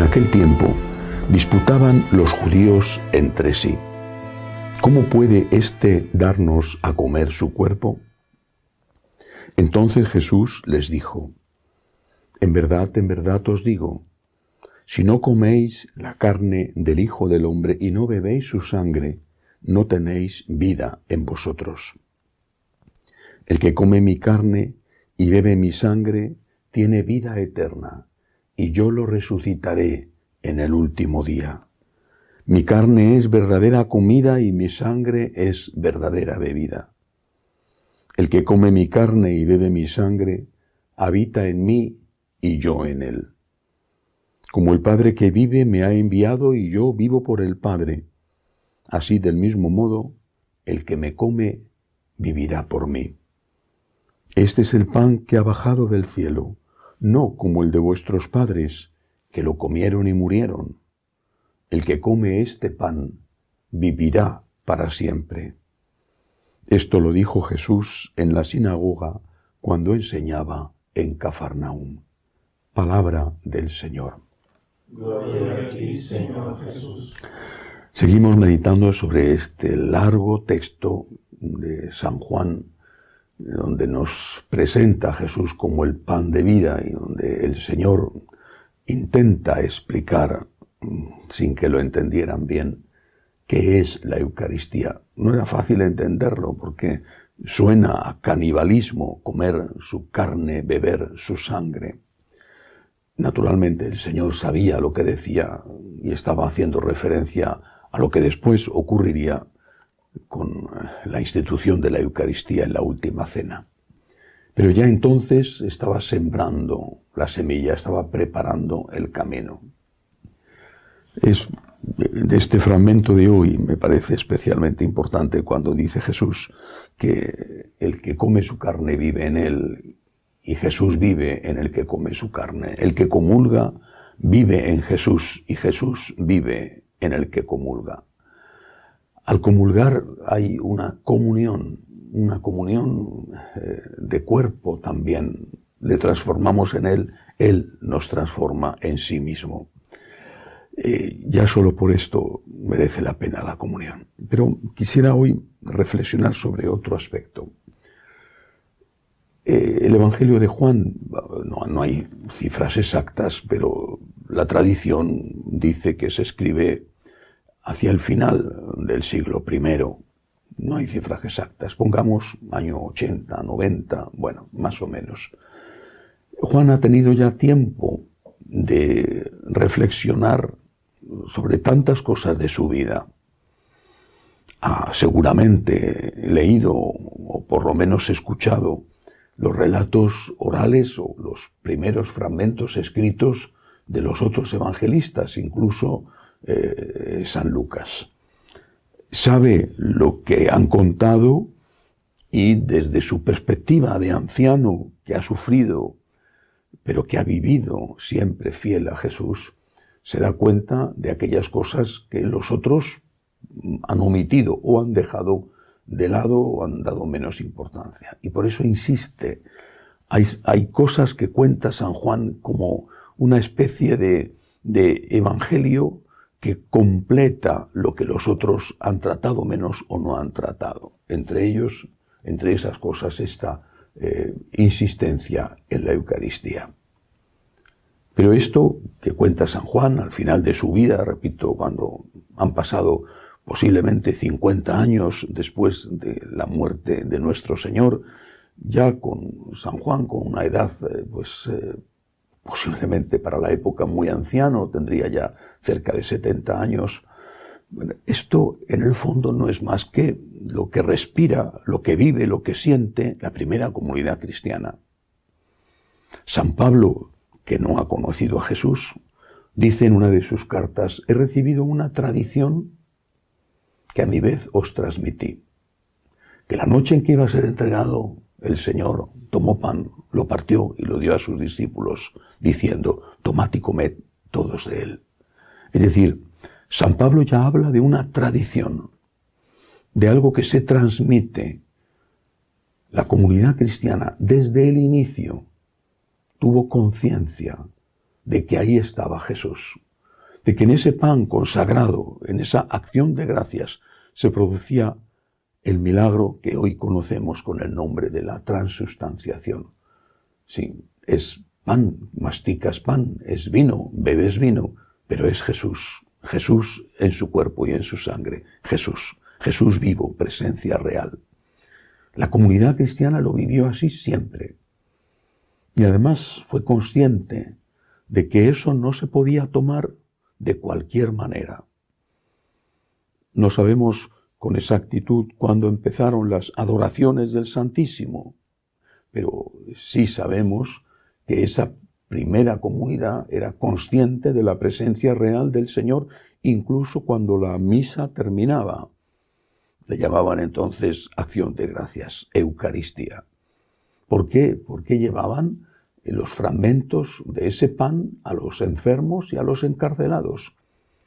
aquel tiempo disputaban los judíos entre sí: ¿cómo puede éste darnos a comer su cuerpo? Entonces Jesús les dijo: en verdad os digo, si no coméis la carne del Hijo del Hombre y no bebéis su sangre, no tenéis vida en vosotros. El que come mi carne y bebe mi sangre tiene vida eterna, y yo lo resucitaré en el último día. Mi carne es verdadera comida y mi sangre es verdadera bebida. El que come mi carne y bebe mi sangre habita en mí y yo en él. Como el Padre que vive me ha enviado y yo vivo por el Padre, así del mismo modo el que me come vivirá por mí. Este es el pan que ha bajado del cielo, no como el de vuestros padres, que lo comieron y murieron. El que come este pan vivirá para siempre. Esto lo dijo Jesús en la sinagoga cuando enseñaba en Cafarnaúm. Palabra del Señor. Gloria a ti, Señor Jesús. Seguimos meditando sobre este largo texto de San Juan, donde nos presenta a Jesús como el pan de vida y donde el Señor intenta explicar, sin que lo entendieran bien, qué es la Eucaristía. No era fácil entenderlo porque suena a canibalismo comer su carne, beber su sangre. Naturalmente el Señor sabía lo que decía y estaba haciendo referencia a lo que después ocurriría con la institución de la Eucaristía en la última cena. Pero ya entonces estaba sembrando la semilla, estaba preparando el camino. Es de este fragmento de hoy me parece especialmente importante cuando dice Jesús que el que come su carne vive en él y Jesús vive en el que come su carne. El que comulga vive en Jesús y Jesús vive en el que comulga. Al comulgar hay una comunión de cuerpo también. Le transformamos en él nos transforma en sí mismo. Ya solo por esto merece la pena la comunión. Pero quisiera hoy reflexionar sobre otro aspecto. El Evangelio de Juan, no hay cifras exactas, pero la tradición dice que se escribe hacia el final del siglo I. No hay cifras exactas, pongamos año 80, 90, bueno, más o menos. Juan ha tenido ya tiempo de reflexionar sobre tantas cosas de su vida. Ha seguramente leído, o por lo menos escuchado, los relatos orales o los primeros fragmentos escritos de los otros evangelistas, incluso San Lucas. Sabe lo que han contado y desde su perspectiva de anciano que ha sufrido, pero que ha vivido siempre fiel a Jesús, se da cuenta de aquellas cosas que los otros han omitido o han dejado de lado o han dado menos importancia. Y por eso insiste, hay cosas que cuenta San Juan como una especie de evangelio que completa lo que los otros han tratado menos o no han tratado. Entre esas cosas, esta insistencia en la Eucaristía. Pero esto que cuenta San Juan al final de su vida, repito, cuando han pasado posiblemente 50 años después de la muerte de nuestro Señor, ya con San Juan con una edad posiblemente para la época muy anciano, tendría ya cerca de 70 años. Bueno, esto en el fondo no es más que lo que respira, lo que vive, lo que siente la primera comunidad cristiana. San Pablo, que no ha conocido a Jesús, dice en una de sus cartas: he recibido una tradición que a mi vez os transmití, que la noche en que iba a ser entregado, el Señor tomó pan, lo partió y lo dio a sus discípulos, diciendo: tomad y comed todos de él. Es decir, San Pablo ya habla de una tradición, de algo que se transmite. La comunidad cristiana, desde el inicio, tuvo conciencia de que ahí estaba Jesús, de que en ese pan consagrado, en esa acción de gracias, se producía el milagro que hoy conocemos con el nombre de la transustanciación. Sí, es pan, masticas pan, es vino, bebes vino, pero es Jesús. Jesús en su cuerpo y en su sangre. Jesús. Jesús vivo, presencia real. La comunidad cristiana lo vivió así siempre. Y además fue consciente de que eso no se podía tomar de cualquier manera. No sabemos con exactitud cuándo empezaron las adoraciones del Santísimo, pero sí sabemos que esa primera comunidad era consciente de la presencia real del Señor, incluso cuando la misa terminaba. Le llamaban entonces acción de gracias, Eucaristía. ¿Por qué? Porque llevaban los fragmentos de ese pan a los enfermos y a los encarcelados.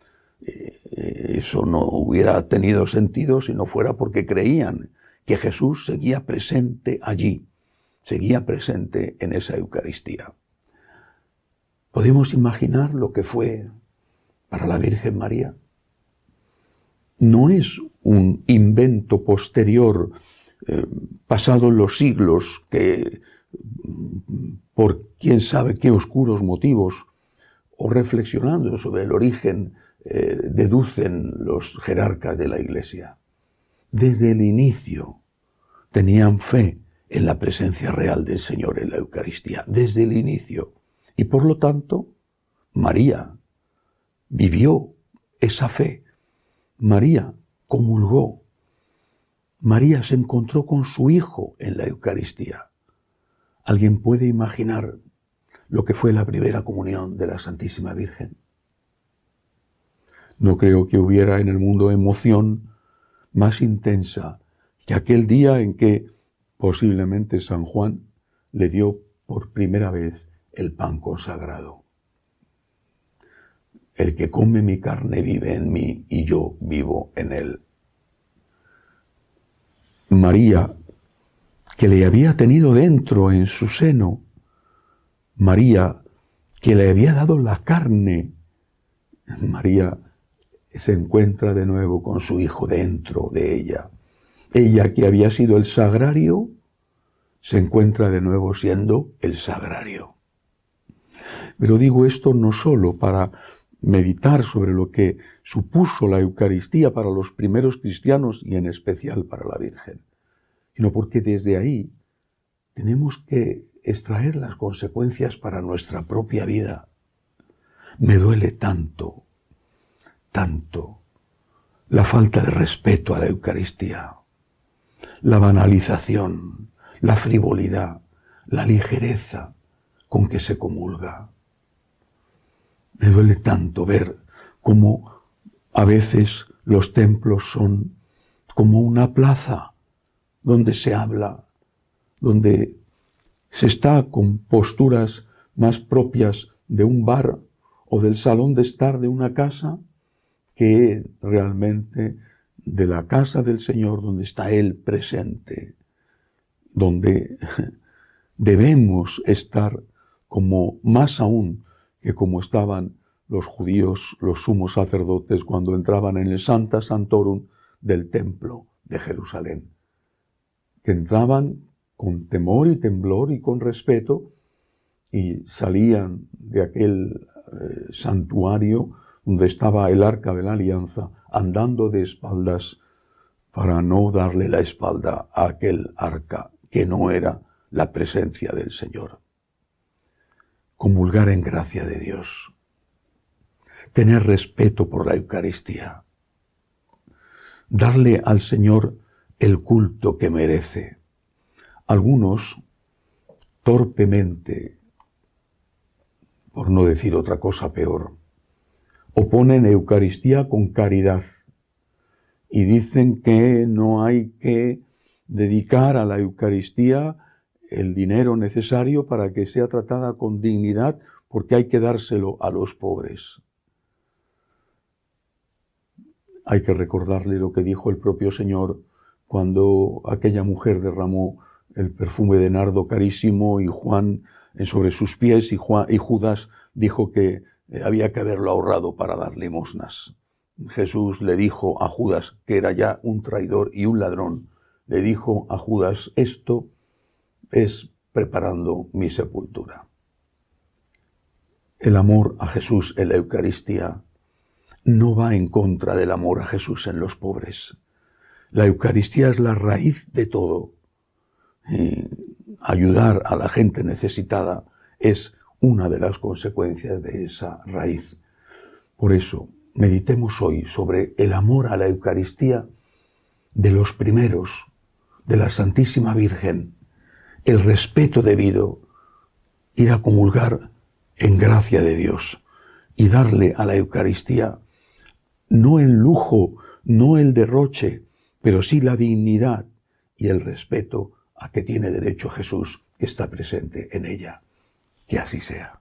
Eso no hubiera tenido sentido si no fuera porque creían que Jesús seguía presente allí, seguía presente en esa Eucaristía. ¿Podemos imaginar lo que fue para la Virgen María? No es un invento posterior, pasado en los siglos, que por quién sabe qué oscuros motivos, o reflexionando sobre el origen, deducen los jerarcas de la Iglesia. Desde el inicio tenían fe en la presencia real del Señor en la Eucaristía, desde el inicio. Y por lo tanto, María vivió esa fe. María comulgó. María se encontró con su Hijo en la Eucaristía. ¿Alguien puede imaginar lo que fue la primera comunión de la Santísima Virgen? No creo que hubiera en el mundo emoción más intensa que aquel día en que posiblemente San Juan le dio por primera vez el pan consagrado. El que come mi carne vive en mí y yo vivo en él. María, que le había tenido dentro en su seno, María, que le había dado la carne, María se encuentra de nuevo con su Hijo dentro de ella. Ella, que había sido el sagrario, se encuentra de nuevo siendo el sagrario. Pero digo esto no solo para meditar sobre lo que supuso la Eucaristía para los primeros cristianos y en especial para la Virgen, sino porque desde ahí tenemos que extraer las consecuencias para nuestra propia vida. Me duele tanto la falta de respeto a la Eucaristía, la banalización, la frivolidad, la ligereza con que se comulga. Me duele tanto ver cómo a veces los templos son como una plaza donde se habla, donde se está con posturas más propias de un bar o del salón de estar de una casa que realmente de la casa del Señor donde está Él presente, donde debemos estar como más aún que como estaban los judíos, los sumos sacerdotes, cuando entraban en el Sancta Sanctorum del templo de Jerusalén, que entraban con temor y temblor y con respeto y salían de aquel santuario donde estaba el Arca de la Alianza, andando de espaldas para no darle la espalda a aquel arca que no era la presencia del Señor. Comulgar en gracia de Dios, tener respeto por la Eucaristía, darle al Señor el culto que merece. Algunos, torpemente, por no decir otra cosa peor, oponen Eucaristía con caridad y dicen que no hay que dedicar a la Eucaristía el dinero necesario para que sea tratada con dignidad, porque hay que dárselo a los pobres. Hay que recordarle lo que dijo el propio Señor cuando aquella mujer derramó el perfume de nardo carísimo y Juan sobre sus pies y Judas dijo que había que haberlo ahorrado para dar limosnas. Jesús le dijo a Judas, que era ya un traidor y un ladrón, le dijo a Judas, esto es preparando mi sepultura. El amor a Jesús en la Eucaristía no va en contra del amor a Jesús en los pobres. La Eucaristía es la raíz de todo. Ayudar a la gente necesitada es una de las consecuencias de esa raíz. Por eso, meditemos hoy sobre el amor a la Eucaristía de los primeros, de la Santísima Virgen, el respeto debido, ir a comulgar en gracia de Dios y darle a la Eucaristía no el lujo, no el derroche, pero sí la dignidad y el respeto a que tiene derecho Jesús, que está presente en ella. Que así sea.